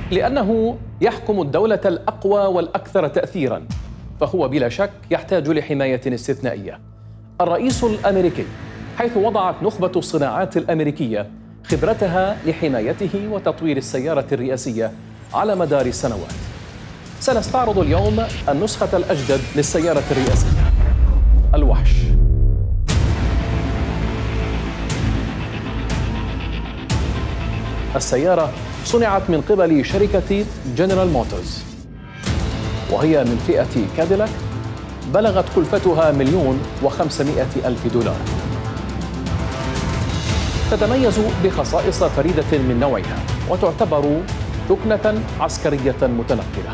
لأنه يحكم الدولة الأقوى والأكثر تأثيراً، فهو بلا شك يحتاج لحماية استثنائية. الرئيس الأمريكي، حيث وضعت نخبة الصناعات الأمريكية خبرتها لحمايته وتطوير السيارة الرئاسية على مدار السنوات. سنستعرض اليوم النسخة الأجدد للسيارة الرئاسية، الوحش. السيارة صنعت من قبل شركة جنرال موتورز، وهي من فئة كاديلاك. بلغت كلفتها $1,500,000. تتميز بخصائص فريدة من نوعها، وتعتبر ركنة عسكرية متنقلة.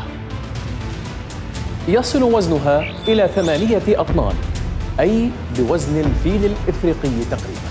يصل وزنها إلى 8 أطنان، أي بوزن الفيل الإفريقي تقريبا.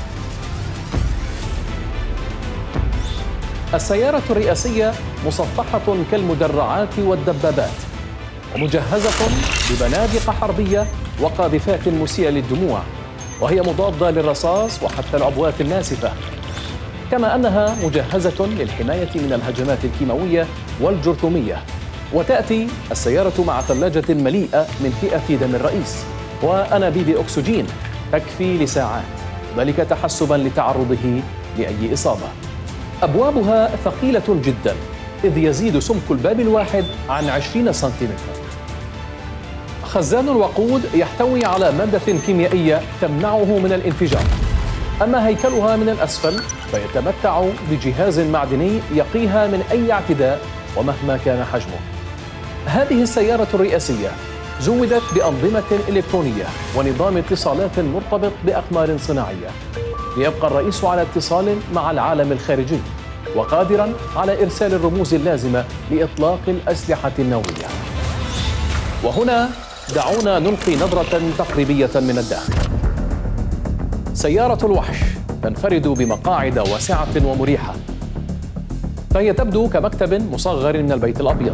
السيارة الرئاسية مصفحة كالمدرعات والدبابات، ومجهزة ببنادق حربية وقاذفات مسيلة للدموع، وهي مضادة للرصاص وحتى العبوات الناسفة، كما أنها مجهزة للحماية من الهجمات الكيماوية والجرثومية. وتأتي السيارة مع ثلاجة مليئة من فئة دم الرئيس وأنابيب أكسجين تكفي لساعات، ذلك تحسباً لتعرضه لأي إصابة. أبوابها ثقيلة جداً، إذ يزيد سمك الباب الواحد عن 20 سنتيمتر. خزان الوقود يحتوي على مادة كيميائية تمنعه من الانفجار. أما هيكلها من الأسفل فيتمتع بجهاز معدني يقيها من أي اعتداء ومهما كان حجمه. هذه السيارة الرئاسية زودت بأنظمة إلكترونية ونظام اتصالات مرتبط بأقمار صناعية، ليبقى الرئيس على اتصال مع العالم الخارجي وقادراً على إرسال الرموز اللازمة لإطلاق الأسلحة النووية. وهنا دعونا نلقي نظرة تقريبية من الداخل. سيارة الوحش تنفرد بمقاعد واسعة ومريحة، فهي تبدو كمكتب مصغر من البيت الأبيض.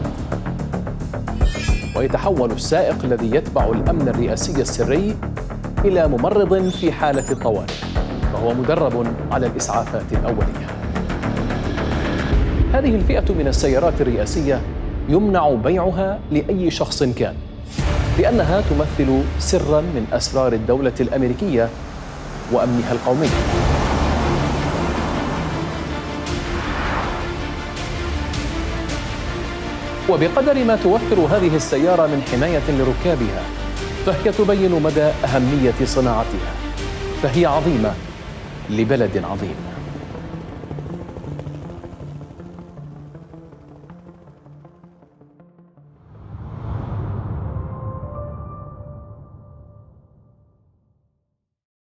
ويتحول السائق الذي يتبع الأمن الرئاسي السري إلى ممرض في حالة الطوارئ، فهو مدرب على الإسعافات الأولية. هذه الفئة من السيارات الرئاسية يمنع بيعها لأي شخص كان، لأنها تمثل سراً من أسرار الدولة الأمريكية وأمنها القومي. وبقدر ما توفر هذه السيارة من حماية لركابها، فهي تبين مدى أهمية صناعتها، فهي عظيمة لبلد عظيم.